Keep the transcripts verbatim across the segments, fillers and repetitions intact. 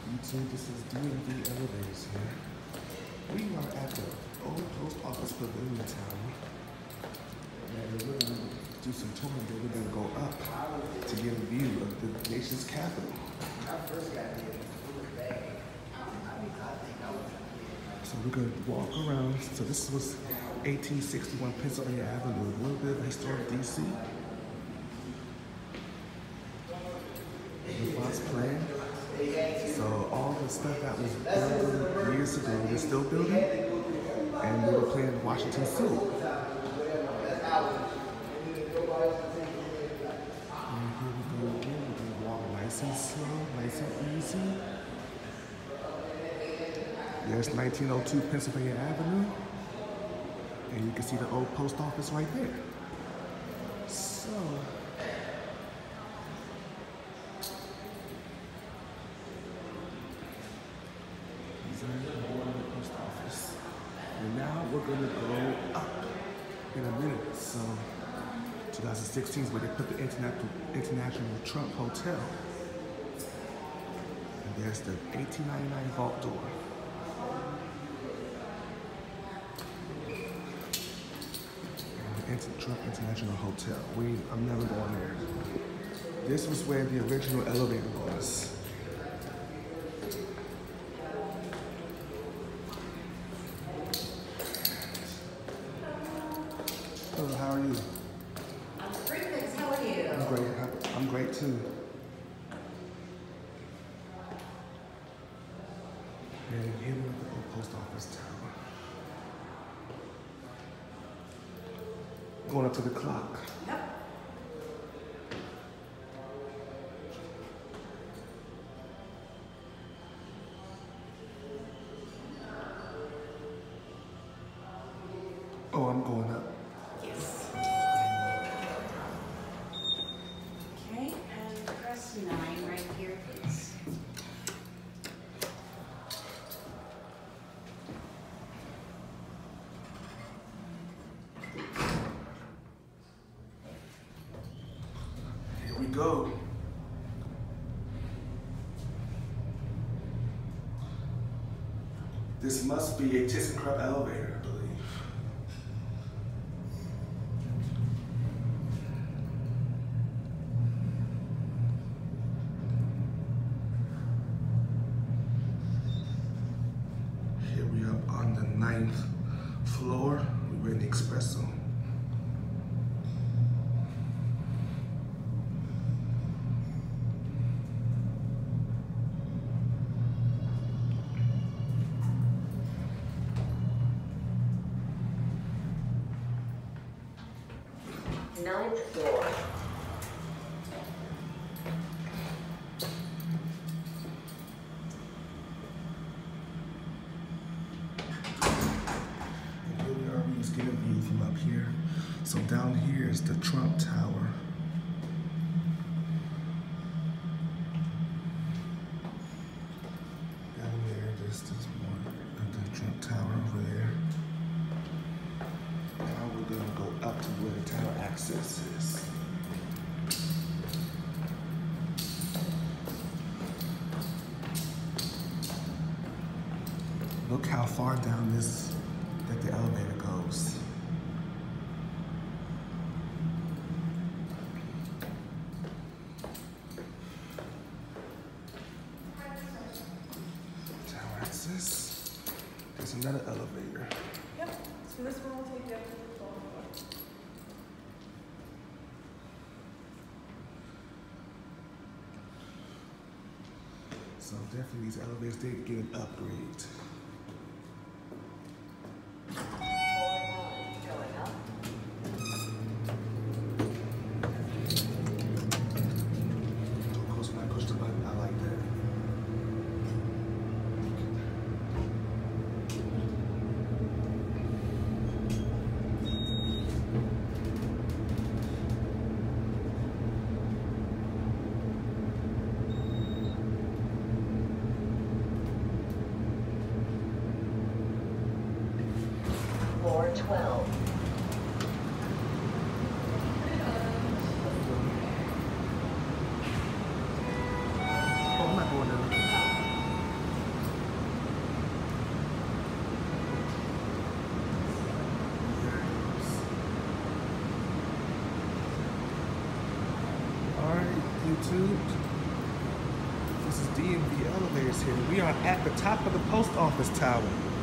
YouTube, this is D M V Elevators here. We are at the old post office pavilion tower. And we're going to do some touring, then we're going to go up to get a view of the nation's capital. So we're going to walk around. So this was eighteen sixty-one Pennsylvania Avenue, a little bit of historic D C. The Fox plan. So all the stuff that was built years ago, they're still building, and they were playing Washington Suit. And here we go again. We're going to walk nice and slow, nice and easy. There's nineteen oh two Pennsylvania Avenue, and you can see the old post office right there. So. Post office. And now we're going to go up in a minute. So twenty sixteen is where they put the International, International Trump Hotel. And there's the eighteen ninety-nine vault door. And the Inter Trump International Hotel. We, I'm never going there. This was where the original elevator was. Hello, how are you? I'm great, thanks. How are you? I'm great. I'm great too. And here we're at the old post office tower. Going up to the clock. Yep. Oh, I'm going up. Yes. Okay, and press nine right here, please. Here we go. This must be a ThyssenKrupp elevator, I believe. Here we are on the ninth floor. We're in the espresso. Ninth floor. And here we are, we just get a view from up here. So down here is the Trump Tower. Down there, there's this one, the Trump Tower over there. Now we're gonna go up to where the tower access is. Look how far down this, that the elevator goes. Tower access. There's another elevator. Yep, so this one will take you up to the twelfth floor. So definitely these elevators, they get an upgrade. Going up. Of course, when I push the button, I like that. Floor twelve. Oh, I'm not going there. YouTube. This is D M V Elevators here. We are at the top of the post office tower.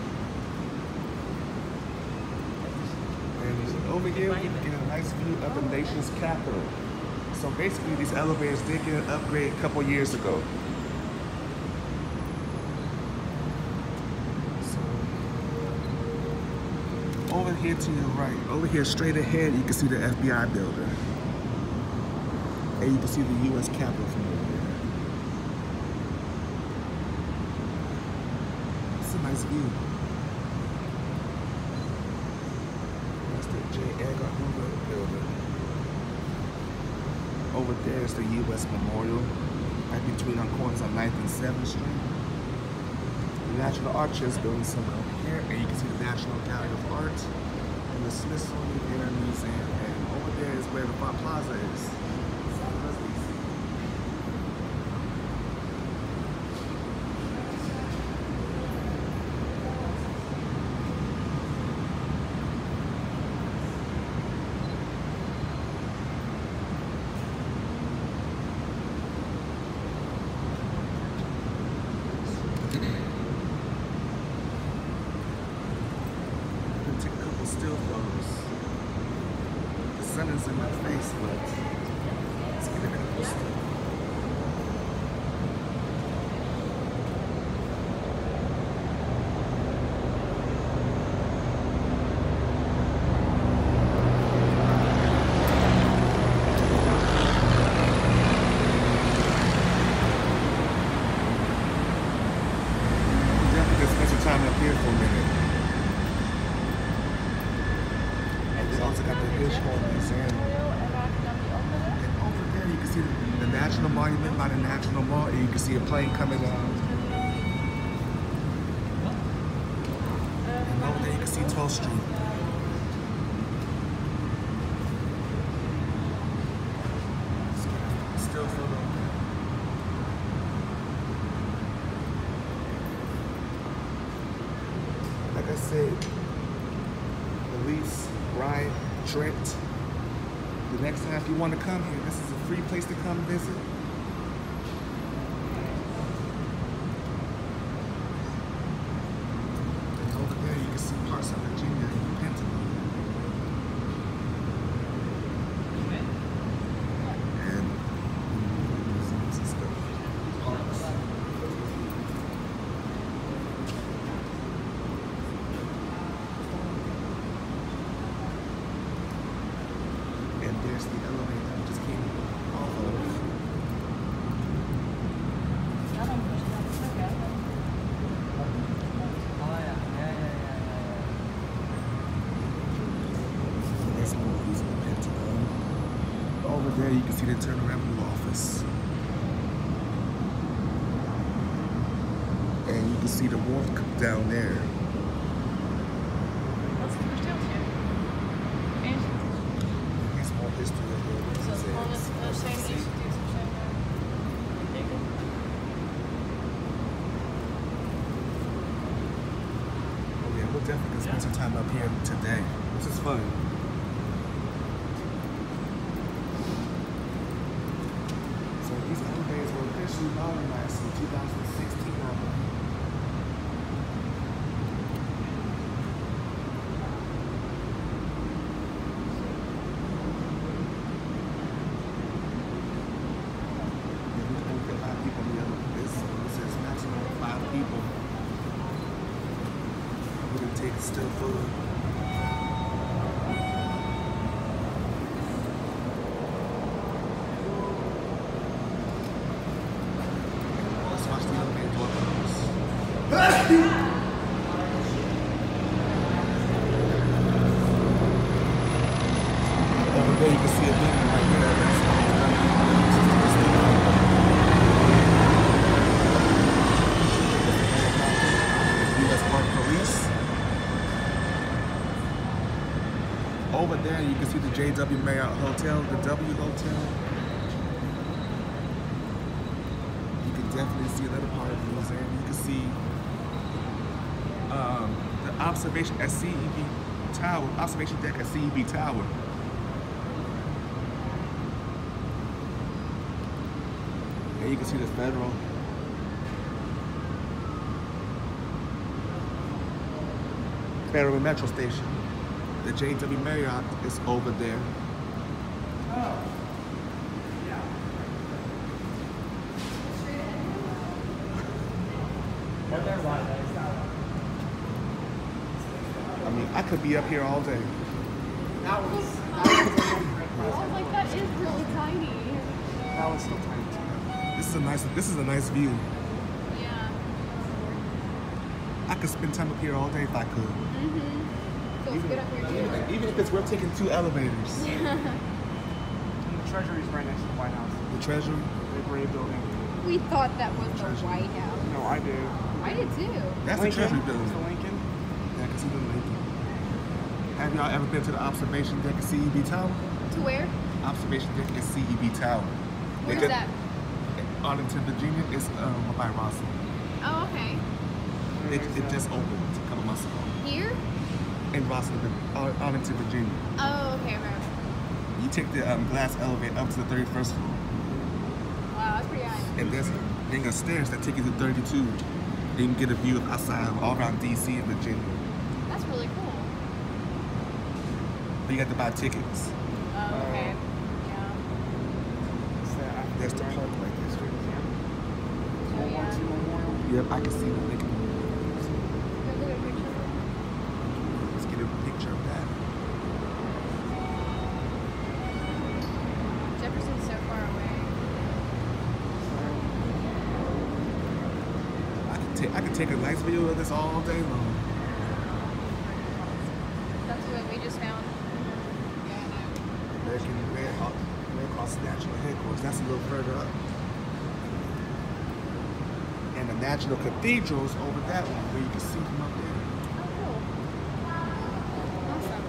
And over here we can get a nice view of the nation's capital. So basically these elevators did get an upgrade a couple years ago. So over here to your right, over here straight ahead you can see the F B I building. And you can see the U S Capitol from over there. It's a nice view. That's the J. Edgar Hoover building. Over there is the U S Memorial, right between on corners of ninth and seventh Street. The National Archives building somewhere over here, and you can see the National Gallery of Art and the Smithsonian Air Museum. And over there is where the Front Plaza is. Take a couple still photos. The sun is in my face, but let's get a couple still. Definitely just spend some time up here for a minute. We also got the Hirschhorn Museum. And over there you can see the, the National Monument by the National Mall, and you can see a plane coming down. And over there you can see twelfth Street. Still photo. Like I said, Elise, Ryan, Trent. The next time if you want to come here, this is a free place to come visit. And over there you can see parts of Virginia and the Pentagon. And museums and stuff. Parks. And there's the elevator that just came off of. There's more views of the Pentagon. Over there you can see the Internal Revenue Office. And you can see the wharf down there. Here's more history of the museums. Oh yeah, we'll definitely gonna spend some time up here today. This is fun. So these elevators were officially modernized in two thousand sixteen, I believe. People. We're gonna take a still photo. Let's watch the elevator door close. Over there you can see a building right there. Over there, you can see the J W Marriott Hotel, the W Hotel. You can definitely see another part of the museum. You can see um, the observation at C E B Tower, observation deck at C E B Tower. And you can see the federal. Federal Metro Station. The J W Marriott is over there. I mean, I could be up here all day. That was, I was like, that is really tiny. That one's still tiny too. This is a nice. This is a nice view. Yeah. I could spend time up here all day if I could. Mm-hmm. Feels good up here too. Even, even if it's worth taking two elevators. The Treasury's right next to the White House. The Treasury. The gray building. We thought that was the White House. No, I do. I did too. That's Lincoln. the Treasury building. It's the Lincoln. Yeah, I can see the Lincoln. Have y'all ever been to the observation deck at C E B Tower? To where? Observation deck at C E B Tower. They Where's just- that? Arlington, Virginia. It's um, by Rosslyn. Oh, okay. It, it just opened a couple months ago. Here? In Rosslyn, Ar- Arlington, Virginia. Oh, okay, okay. You take the um, glass elevator up to the thirty-first floor. Wow, that's pretty high. And there's then a stairs that take you to thirty-two. And you can get a view of outside of all around D C and Virginia. That's really cool. But you have to buy tickets. Oh, okay. Yeah. It's the African There's the American park right there. District, yeah. World War yeah. Two Memorial. Yep, I can see the Lincoln. Go look at a picture. Let's get a picture of that. Jefferson's so far away. I can take I can take a nice video of this all day long. That's what we just found. Yeah, I know. American Red, Hawk- Red Cross National Headquarters. That's a little further up. And the National Cathedral's over that one, where you can see from up there. Oh, cool. Awesome.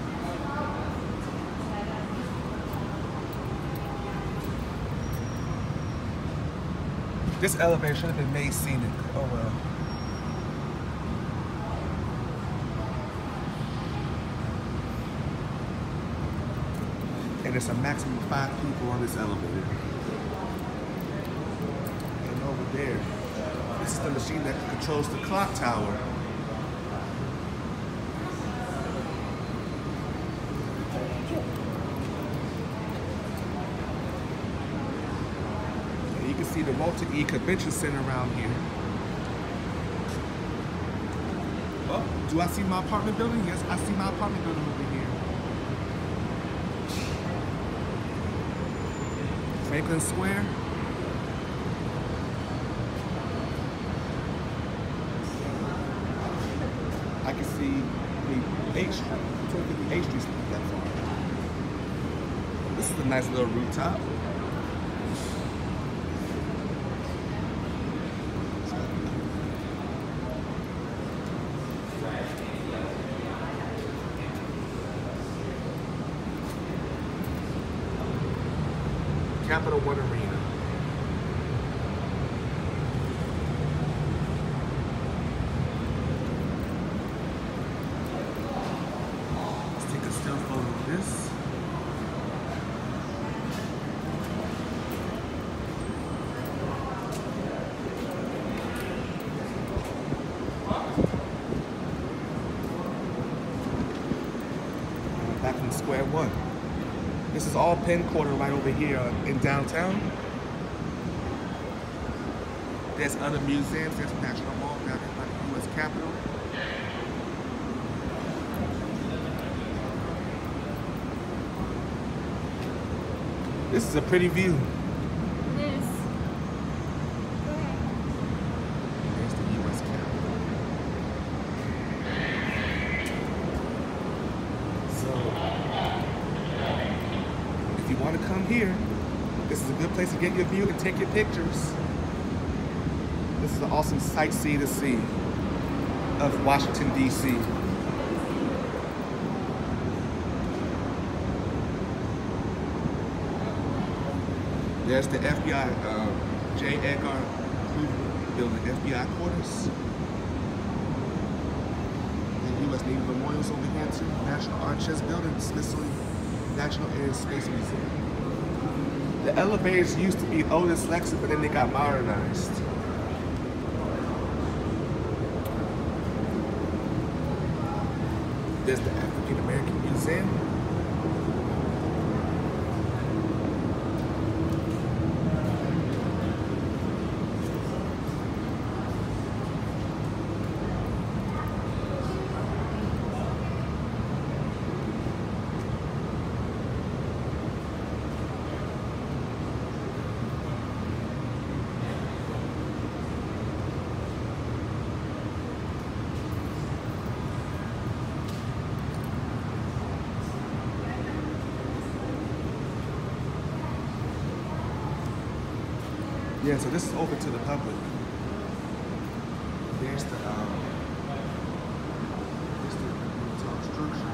This elevator should have been made scenic. Oh well. And there's a maximum of five people on this elevator. And over there, this is the machine that controls the clock tower. And you can see the Walter E. Convention Center around here. Oh, do I see my apartment building? Yes, I see my apartment building over here. Franklin Square. I can see the H Street, two fifty H Street that far. This is a nice little rooftop. Capital One Arena. Let's take a still photo of this. Back from Square One. This is all Penn Quarter right over here in downtown. There's other museums. There's National Mall down there by the U S Capitol. This is a pretty view. It is. Go ahead. There's the U S Capitol. So, if you want to come here, this is a good place to get your view and take your pictures. This is an awesome sightsee to see of Washington, D C There's the F B I, uh, J. Edgar Hoover building, F B I quarters. The U S Navy Memorials over here too. National Art Chest Building, Smithsonian National Air and Space Museum. The elevators used to be old and dyslexic, but then they got modernized. There's the African American Museum. Yeah, so this is open to the public. There's the um, there's the top structure.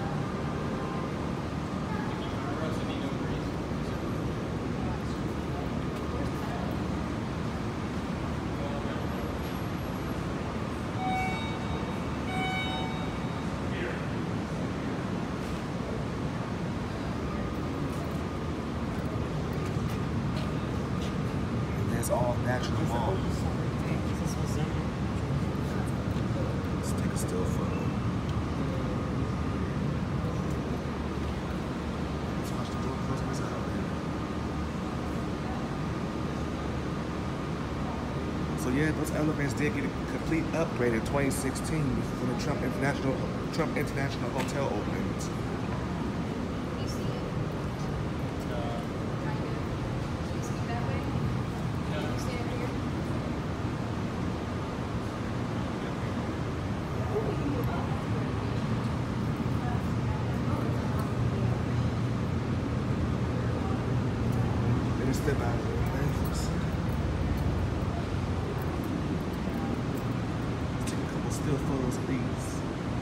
It's all natural wall. Let's take a still photo. Let's watch the door close this out. So yeah, those elevators did get a complete upgrade in twenty sixteen for the Trump International Trump International Hotel openings. You see it? Kind of. You see it that way? You see it here? Let me step out of the things. Let's take a couple still photos of these.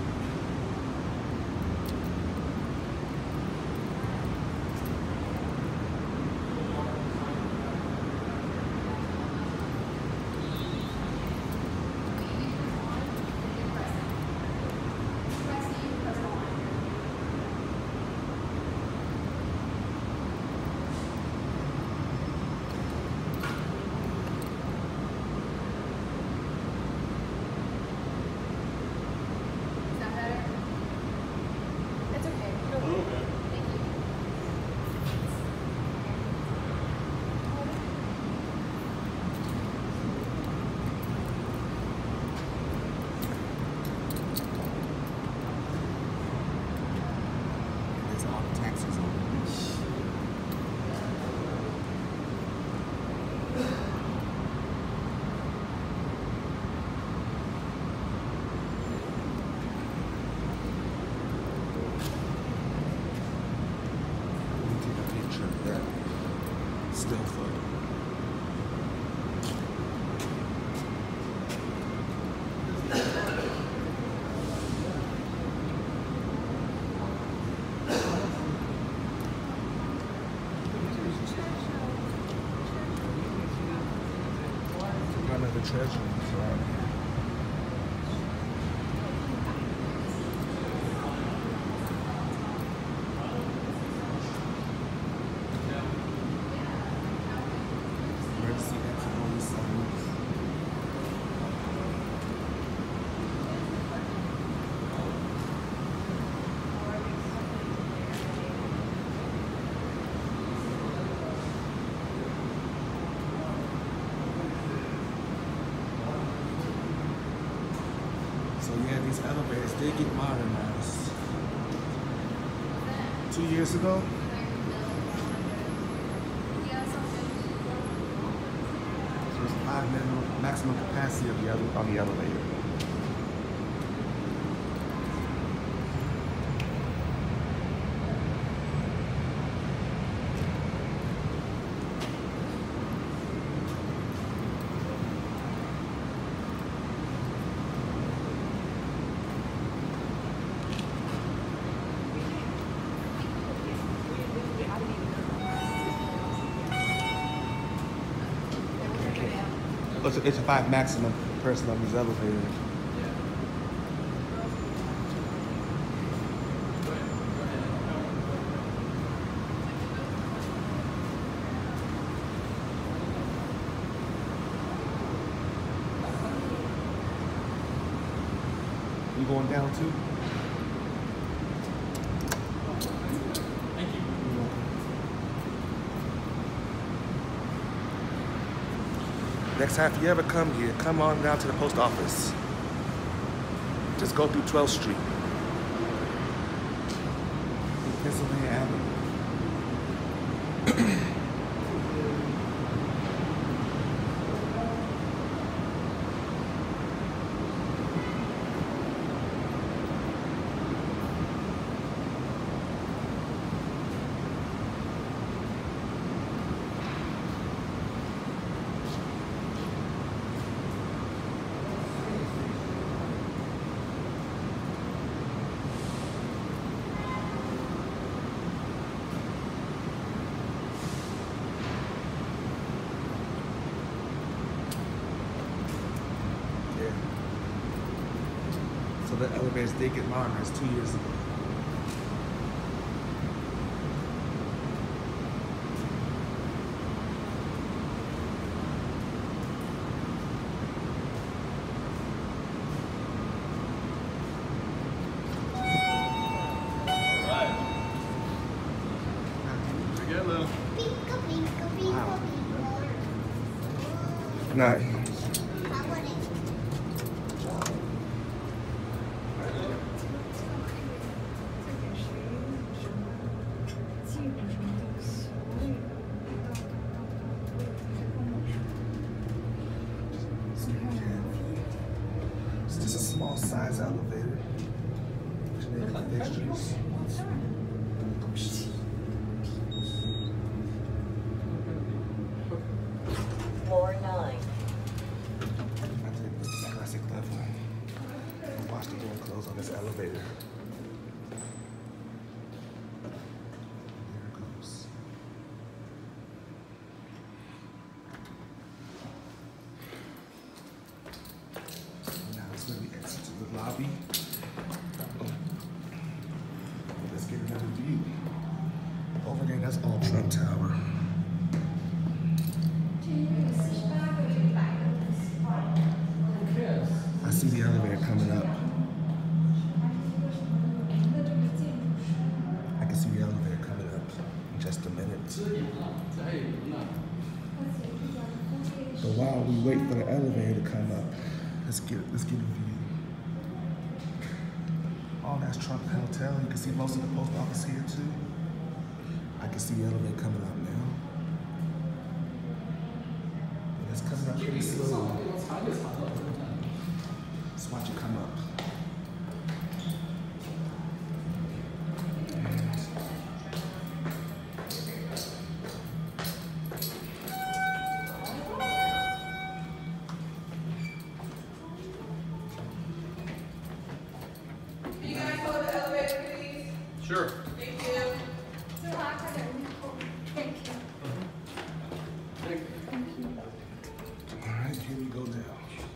Is that better? It's okay. Thank you. There's all the taxis over there. Let me take a picture of that still photo. One of the treasures, right? Emergency exit only signs. So yeah, these elevators did get modernized. Two years ago. So there's five minimum, maximum capacity of the other on the elevator. It's a, it's a five maximum per person on these elevators. You going down too? Thank you. You're welcome. Next time, if you ever come here, come on down to the post office. Just go through twelfth Street. Pennsylvania Avenue. So the elevators did get modernized two years ago. Together. Wow. Nice. It's just a small size elevator. Extras. Floor nine. I take the classic level and watch the door close on this elevator. There it goes. Now it's going to be exit to the lobby. Oh. Let's get another view. Over there, that's all Trump Tower. I see the elevator coming up. I can see the elevator coming up in just a minute. But while we wait for the elevator to come up, let's get let's get a view. Oh, that's Trump Hotel. You can see most of the post office here too. I can see the elevator coming up now. And it's coming up pretty slow. Let's watch it come up. Can you guys go to the elevator, please? Sure. Thank you. Thank you. All right, here we go now.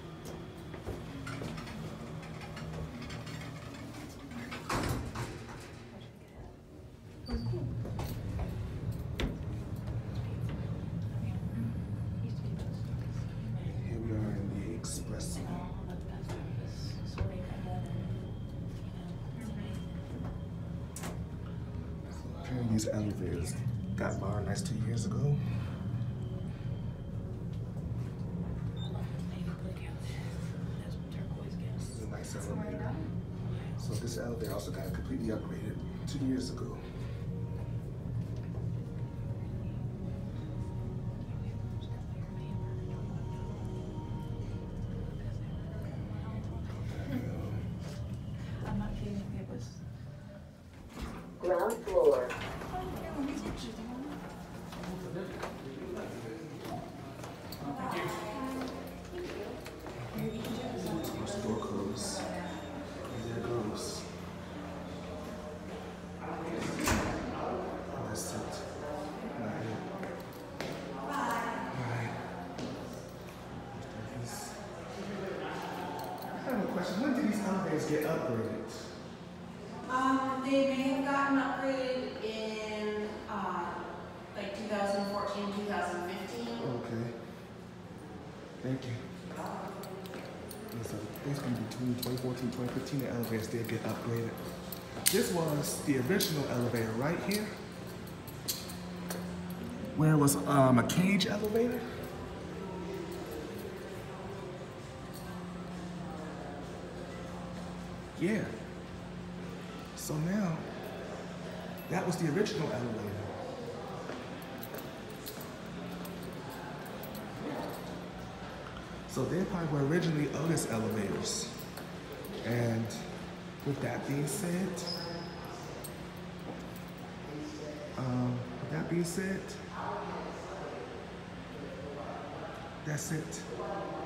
Here we are in the express. Apparently these elevators got modernized two years ago. This is a nice elevator. So this elevator also got completely upgraded two years ago. Ground floor. Once the door closes, and there it goes. And that's it. Not it. Alright. I have a question. When did these elevators get upgraded? Um, they may have gotten upgraded in, uh, like two thousand fourteen, two thousand fifteen. Okay. Thank you. so basically between twenty fourteen, twenty fifteen, the elevators did get upgraded. This was the original elevator right here, where it was um, a cage elevator. Yeah. So now, that was the original elevator. So they probably were originally Otis elevators. And with that being said, um, with that being said, that's it.